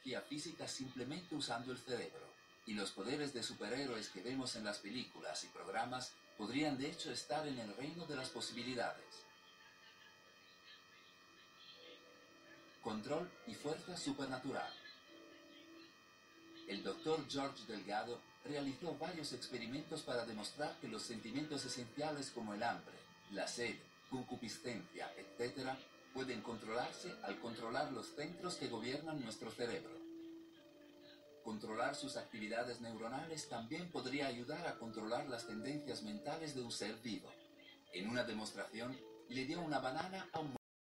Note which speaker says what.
Speaker 1: energía física simplemente usando el cerebro. Y los poderes de superhéroes que vemos en las películas y programas podrían de hecho estar en el reino de las posibilidades. Control y fuerza supernatural. El Dr. George Delgado realizó varios experimentos para demostrar que los sentimientos esenciales como el hambre, la sed, concupiscencia, etc., pueden controlarse al controlar los centros que gobiernan nuestro cerebro. Controlar sus actividades neuronales también podría ayudar a controlar las tendencias mentales de un ser vivo. En una demostración, le dio una banana a un